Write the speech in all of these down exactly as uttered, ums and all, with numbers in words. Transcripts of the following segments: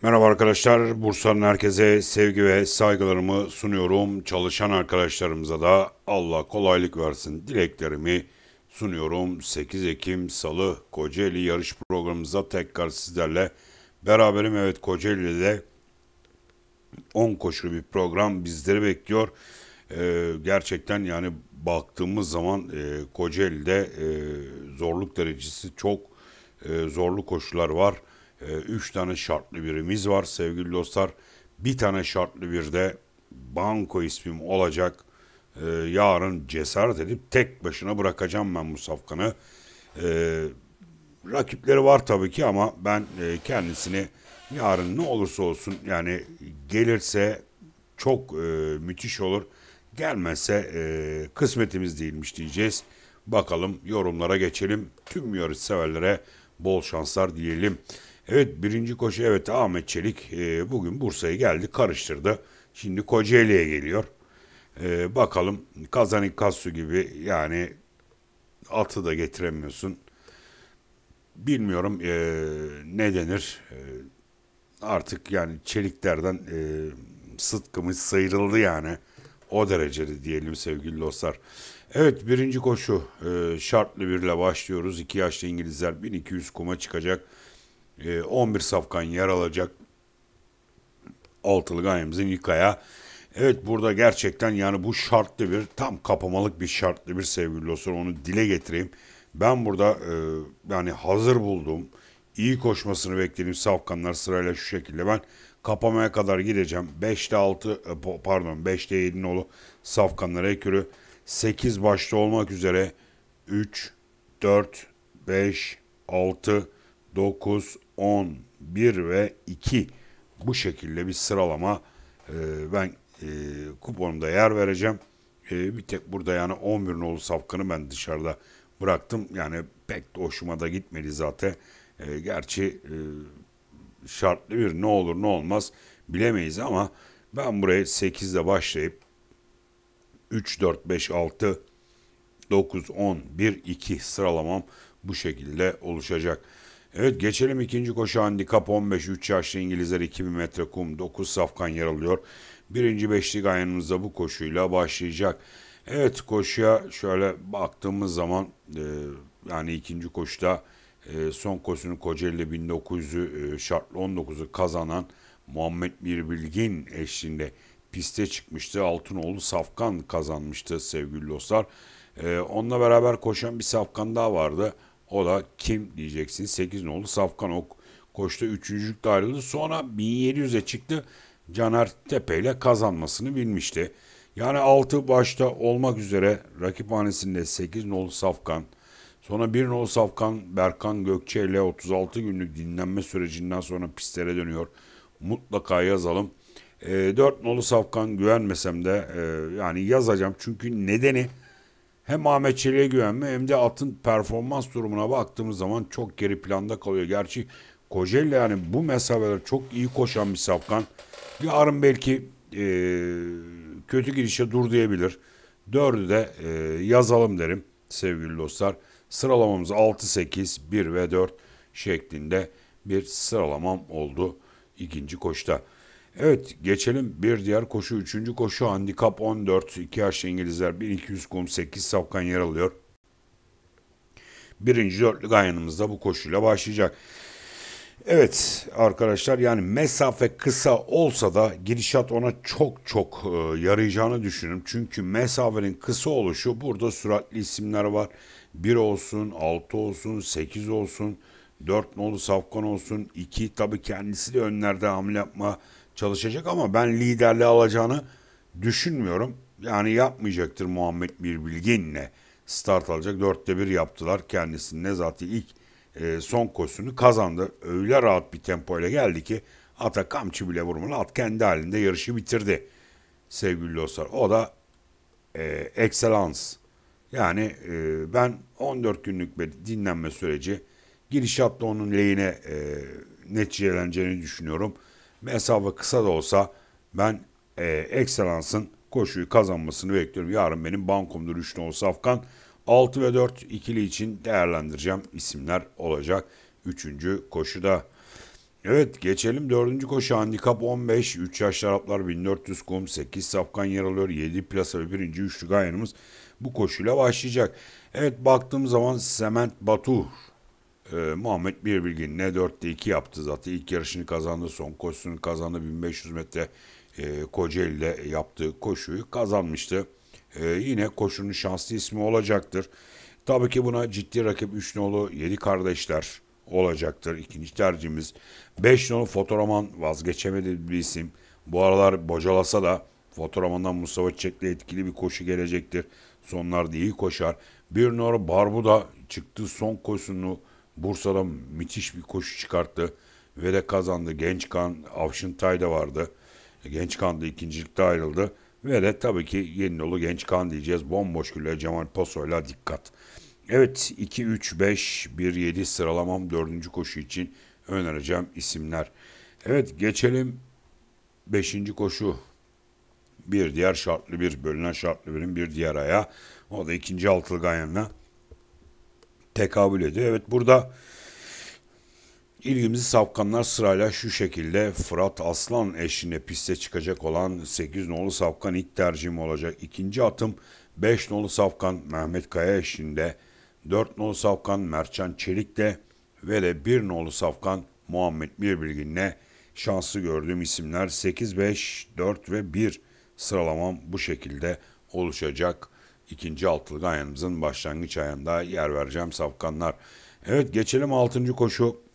Merhaba arkadaşlar, Bursa'nın herkese sevgi ve saygılarımı sunuyorum. Çalışan arkadaşlarımıza da Allah kolaylık versin dileklerimi sunuyorum. sekiz Ekim Salı Kocaeli yarış programımızda tekrar sizlerle beraberim. Evet, Kocaeli'de on koşulu bir program bizleri bekliyor. Ee, gerçekten yani baktığımız zaman e, Kocaeli'de e, zorluk derecesi çok e, zorlu koşular var. E, üç tane şartlı birimiz var sevgili dostlar. Bir tane şartlı bir de banko ismim olacak. E, yarın cesaret edip tek başına bırakacağım ben bu safkanı. E, Rakipleri var tabii ki ama ben e, kendisini yarın ne olursa olsun yani gelirse çok e, müthiş olur. Gelmezse e, kısmetimiz değilmiş diyeceğiz. Bakalım yorumlara geçelim. Tüm yarış severlere bol şanslar diyelim. Evet, birinci koşu, evet, Ahmet Çelik e, bugün Bursa'ya geldi, karıştırdı. Şimdi Kocaeli'ye geliyor. E, bakalım Kazanik Kassu gibi yani atı da getiremiyorsun. Bilmiyorum e, ne denir. E, artık yani çeliklerden e, sıtkımız sıyrıldı yani. O derecede diyelim sevgili dostlar. Evet, birinci koşu e, şartlı birle başlıyoruz. iki yaşlı İngilizler bin iki yüz kuma çıkacak. E, on bir safkan yer alacak. Altılı gayemizin ilk ayağı. Evet, burada gerçekten yani bu şartlı bir, tam kapamalık bir şartlı bir sevgili dostlar, onu dile getireyim. Ben burada e, yani hazır bulduğum, iyi koşmasını beklediğim safkanlar sırayla şu şekilde ben kapamaya kadar gideceğim. beşte altı e, pardon beşte yedi nolu safkanlara ekürü, sekiz başta olmak üzere üç, dört, beş, altı, dokuz, on, bir ve iki, bu şekilde bir sıralama e, ben e, kuponumda yer vereceğim. E, bir tek burada yani on bir nolu safkanı ben dışarıda bıraktım. Yani pek de hoşuma da gitmedi zaten. E, gerçi e, şartlı bir ne olur ne olmaz bilemeyiz ama ben buraya sekizle başlayıp üç, dört, beş, altı, dokuz, on, bir, iki sıralamam bu şekilde oluşacak. Evet, geçelim ikinci koşu. Handikap on beş, üç yaşlı İngilizler, iki bin metre kum, dokuz safkan yer alıyor. Birinci beşlik ayağımızda bu koşuyla başlayacak. Evet, koşuya şöyle baktığımız zaman e, yani ikinci koşuda e, son koşunun Kocaeli'de bin dokuz yüzü e, şartlı on dokuzu kazanan Muhammed Mirbilgin eşliğinde piste çıkmıştı. Altınoğlu Safkan kazanmıştı sevgili dostlar. E, onunla beraber koşan bir Safkan daha vardı. O da kim diyeceksiniz? sekiz nolu Safkan Ok koştu. Üçüncülükte ayrıldı. Sonra bin yedi yüze çıktı. Caner Tepe ile kazanmasını bilmişti. Yani altı başta olmak üzere rakip hanesinde sekiz nolu Safkan. Sonra bir nolu Safkan Berkan Gökçe ile otuz altı günlük dinlenme sürecinden sonra pistlere dönüyor. Mutlaka yazalım. E, dört nolu Safkan güvenmesem de e, yani yazacağım. Çünkü nedeni hem Ahmet Çelik'e güvenme hem de atın performans durumuna baktığımız zaman çok geri planda kalıyor. Gerçi Kocaeli yani bu mesafeler çok iyi koşan bir safkan. Yarın belki e, kötü girişe dur diyebilir. Dördü de e, yazalım derim sevgili dostlar. Sıralamamız altı, sekiz, bir ve dört şeklinde bir sıralamam oldu ikinci koşuda. Evet, geçelim bir diğer koşu. Üçüncü koşu handikap on dört. iki yaşlı İngilizler bin iki yüz kum, sekiz safkan yer alıyor. Birinci dörtlük ayağımızda bu koşuyla başlayacak. Evet arkadaşlar, yani mesafe kısa olsa da gidişat ona çok çok e, yarayacağını düşünüyorum. Çünkü mesafenin kısa oluşu, burada süratli isimler var. bir olsun, altı olsun, sekiz olsun, dört nolu Safkan olsun, iki, tabii kendisi de önlerde hamle yapma çalışacak ama ben liderliği alacağını düşünmüyorum. Yani yapmayacaktır Muhammed Birbilgin'le start alacak. Dörtte bir yaptılar kendisine, zaten ilk e, son koşusunu kazandı. Öyle rahat bir tempoyla geldi ki ata kamçı bile vurmalı. At kendi halinde yarışı bitirdi sevgili dostlar. O da e, excellence. Yani e, ben on dört günlük bir dinlenme süreci gidişatla onun lehine e, neticeleneceğini düşünüyorum. Mesafe kısa da olsa ben e, Excellence'ın koşuyu kazanmasını bekliyorum. Yarın benim bankomdur üç nolu Safkan. altı ve dört ikili için değerlendireceğim isimler olacak üçüncü koşuda. Evet, geçelim dördüncü koşu handikap on beş. üç yaşlı Araplar bin dört yüz kum. sekiz safkan yer alıyor. yedi plasa ve birinci üçlü gayanımız bu koşuyla başlayacak. Evet, baktığım zaman Sement Batu e, Muhammed Birbilgin ne dörtte iki yaptı zaten. İlk yarışını kazandı. Son koşusunu kazandı. bin beş yüz metre e, Kocaeli'de yaptığı koşuyu kazanmıştı. E, yine koşunun şanslı ismi olacaktır. Tabii ki buna ciddi rakip üç nolu yedi kardeşler olacaktır. İkinci tercihimiz beş nolu Fotoraman, vazgeçemediği bir isim. Bu aralar bocalasa da Fotoraman'dan Mustafa Çiçek'le etkili bir koşu gelecektir. Sonlarda iyi koşar. Bir numara Barbuda çıktığı son koşusunu Bursa'da müthiş bir koşu çıkarttı ve de kazandı. Gençkan Avşıntay da vardı. Gençkan da ikincilikte ayrıldı. Ve de tabii ki yeni yolu Gençkan diyeceğiz. Bomboş gülle Cemal Paso'yla dikkat. Evet, iki üç beş bir yedi sıralamam dördüncü koşu için önereceğim isimler. Evet, geçelim beşinci koşu. Bir diğer şartlı bir, bölünen şartlı birin bir diğer aya. O da ikinci altılı ganyanına tekabül ediyor. Evet, burada ilgimizi safkanlar sırayla şu şekilde: Fırat Aslan eşliğinde piste çıkacak olan sekiz nolu safkan ilk tercihim olacak. İkinci atım beş nolu safkan Mehmet Kaya eşliğinde, dört nolu safkan Mertcan Çelik'le ve de bir nolu safkan Muhammed Birbilgin'le şanslı gördüğüm isimler. Sekiz, beş, dört ve bir sıralamam bu şekilde oluşacak. İkinci altılı ganyanımızın başlangıç ayağında yer vereceğim safkanlar. Evet, geçelim altıncı koşu.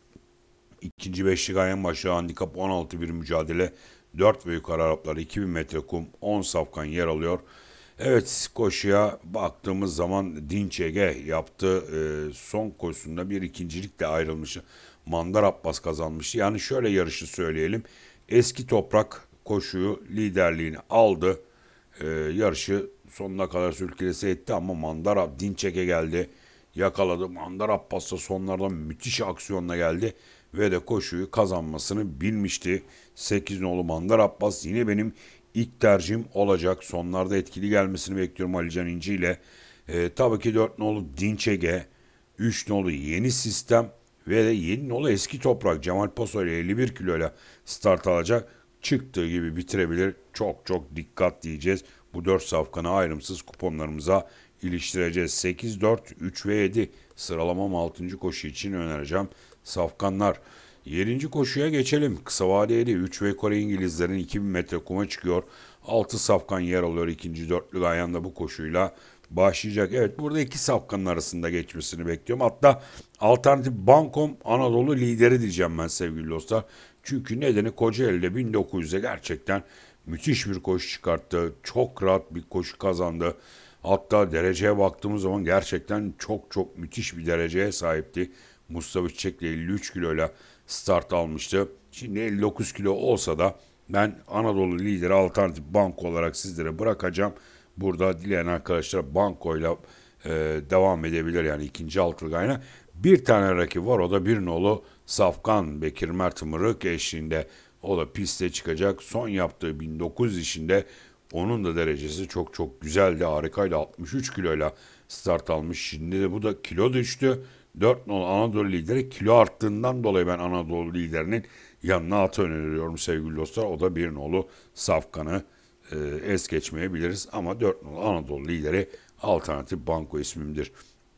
İkinci beşli gayen başı handikap on altı bir mücadele. dört ve yukarı Araplar iki bin metre kum, on safkan yer alıyor. Evet, koşuya baktığımız zaman Dinç Ege yaptığı e, son koşusunda bir ikincilikle ayrılmıştı. Mandar Abbas kazanmıştı. Yani şöyle yarışı söyleyelim. Eski Toprak koşuyu liderliğini aldı. E, yarışı sonuna kadar sürklesi etti ama Mandar Dinç Ege geldi. Yakaladı. Mandar Abbas da sonlardan müthiş aksiyonla geldi ve de koşuyu kazanmasını bilmişti. sekiz nolu Mandar Abbas yine benim ilk tercihim olacak. Sonlarda etkili gelmesini bekliyorum Alican İnci ile. Ee, tabii ki dört nolu Dinçege, üç nolu Yeni Sistem ve de yedi nolu Eski Toprak Cemal Paso ile elli bir kiloyla start alacak. Çıktığı gibi bitirebilir. Çok çok dikkat diyeceğiz. Bu dört safkanı ayrımsız kuponlarımıza iliştireceğiz. sekiz, dört, üç ve yedi sıralamam altıncı koşu için önereceğim safkanlar. yedinci koşuya geçelim. Kısa vadeli üç ve Kore İngilizlerin iki bin metre kuma çıkıyor. altı safkan yer alıyor. İkinci dörtlü ayağında bu koşuyla başlayacak. Evet, burada iki safkanın arasında geçmesini bekliyorum. Hatta alternatif Bankom Anadolu lideri diyeceğim ben sevgili dostlar. Çünkü nedeni Kocaeli'de bin dokuz yüzde gerçekten müthiş bir koşu çıkarttı. Çok rahat bir koşu kazandı. Hatta dereceye baktığımız zaman gerçekten çok çok müthiş bir dereceye sahipti. Mustafa Çiçek'le elli üç kiloyla start almıştı. Şimdi elli dokuz kilo olsa da ben Anadolu lideri alternatif banko olarak sizlere bırakacağım. Burada dileyen arkadaşlar bankoyla e, devam edebilir, yani ikinci altılgayına. Bir tane rakip var, o da bir nolu Safkan Bekir Mert Mırık eşliğinde. O da piste çıkacak. Son yaptığı bin dokuz yüz işinde onun da derecesi çok çok güzeldi. Harikaydı. altmış üç kiloyla start almış. Şimdi de bu da kilo düştü. dört nolu Anadolu lideri kilo arttığından dolayı ben Anadolu liderinin yanına at öneriyorum sevgili dostlar. O da bir nolu Safkan'ı e, es geçmeyebiliriz. Ama dört nolu Anadolu lideri alternatif banko ismimdir.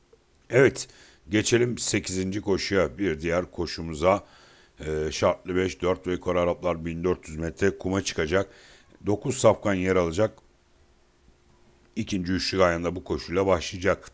Evet, geçelim sekizinci koşuya, bir diğer koşumuza. E, şartlı beş, dört ve yukarı Araplar bin dört yüz metre kuma çıkacak. dokuz safkan yer alacak. İkinci üçlü ayında bu koşuyla başlayacak.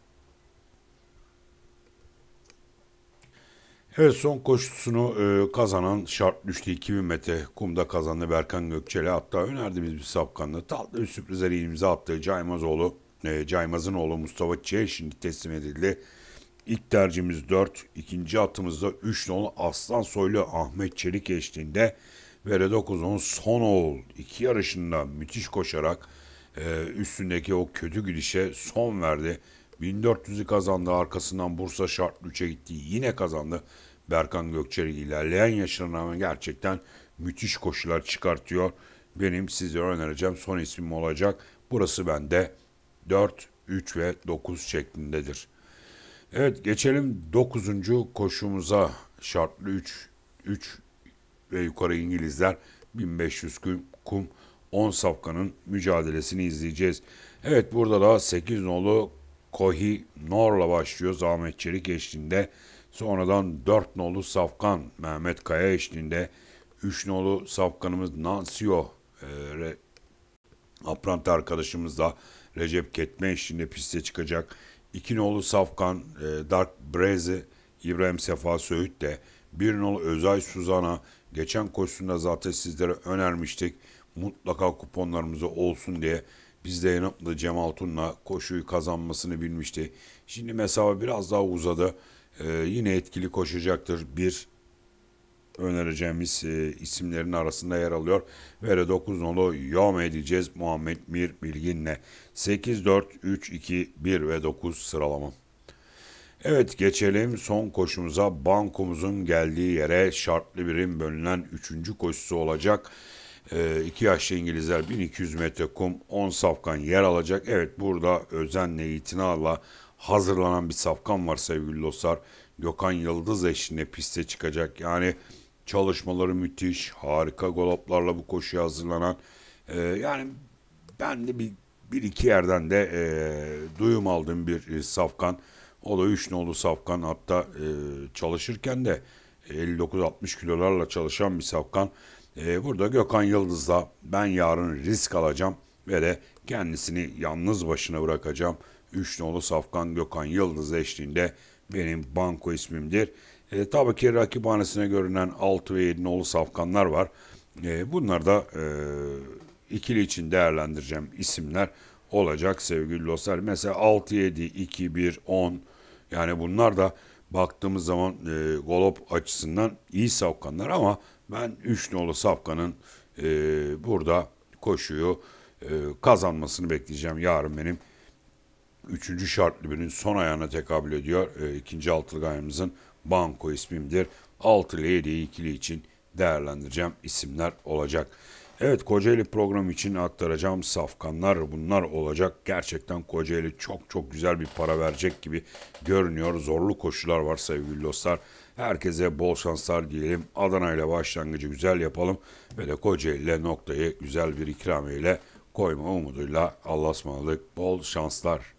Evet, son koşusunu e, kazanan şart düştü iki bin metre kumda kazandı Berkan Gökçeli. Hatta önerdiğimiz bir safkanla tatlı bir sürprizleri imza attığı Caymazoğlu, e, Caymaz'ın oğlu Mustafa Çiğ şimdi teslim edildi. İlk tercihimiz dört, ikinci atımızda üç nolu Aslan Soylu Ahmet Çelik eşliğinde ve dokuz on son oğul iki yarışında müthiş koşarak e, üstündeki o kötü gidişe son verdi. bin dört yüzü kazandı, arkasından Bursa şartlı üçe gitti, yine kazandı. Berkan Gökçeri ilerleyen yaşlarına rağmen gerçekten müthiş koşular çıkartıyor. Benim size önereceğim son ismim olacak. Burası bende dört, üç ve dokuz şeklindedir. Evet, geçelim dokuzuncu koşumuza. Şartlı üç, üç ve yukarı İngilizler bin beş yüz kum on safkanın mücadelesini izleyeceğiz. Evet, burada da sekiz nolu Kohi Nor'la başlıyoruz Ahmet Çelik eşliğinde. Sonradan dört nolu Safkan Mehmet Kaya eşliğinde. üç nolu Safkanımız Nansio e, Aprant arkadaşımız da Recep Ketme eşliğinde piste çıkacak. iki nolu Safkan e, Dark Breze İbrahim Sefa Söğüt de. bir nolu Özay Suzan'a geçen koşusunda zaten sizlere önermiştik. Mutlaka kuponlarımızı olsun diye biz de yanıtlı Cemal Tun'la koşuyu kazanmasını bilmişti. Şimdi mesafe biraz daha uzadı. Ee, yine etkili koşacaktır. Bir önereceğimiz e, isimlerin arasında yer alıyor. Ve dokuz nolu Yom edeceğiz Muhammed Mir Bilgin'le. sekiz, dört, üç, iki, bir ve dokuz sıralama. Evet, geçelim son koşumuza. Bankomuzun geldiği yere şartlı birim bölünen üçüncü koşusu olacak. E, iki yaşlı İngilizler bin iki yüz metre kum on safkan yer alacak. Evet, burada özenle itinayla hazırlanan bir safkan var sevgili dostlar. Gökhan Yıldız eşliğinde piste çıkacak. Yani çalışmaları müthiş, harika galoplarla bu koşuya hazırlanan. E, yani ben de bir, bir iki yerden de e, duyum aldığım bir e, safkan. O da üç nolu safkan, hatta e, çalışırken de elli dokuz altmış kilolarla çalışan bir safkan. E, burada Gökhan Yıldız'la ben yarın risk alacağım ve de kendisini yalnız başına bırakacağım. üç nolu safkan Gökhan Yıldız eşliğinde benim banko ismimdir. E, tabii ki rakiphanesine görünen altı ve yedi nolu safkanlar var. E, bunlar da e, ikili için değerlendireceğim isimler olacak sevgili dostlar. Mesela altı, yedi, iki, bir, on, yani bunlar da baktığımız zaman e, galop açısından iyi safkanlar ama ben üç nolu safkanın e, burada koşuyu e, kazanmasını bekleyeceğim. Yarın benim üçüncü şartlı birinin son ayağına tekabül ediyor. E, ikinci altılı ayağımızın banko ismimdir. altı ile yedi ikili için değerlendireceğim isimler olacak. Evet, Kocaeli programı için aktaracağım safkanlar bunlar olacak. Gerçekten Kocaeli çok çok güzel bir para verecek gibi görünüyor. Zorlu koşular var sevgili dostlar. Herkese bol şanslar diyelim. Adana ile başlangıcı güzel yapalım. Ve de Kocaeli ile noktayı güzel bir ikramiye ile koyma umuduyla Allah'a ısmarladık. Bol şanslar.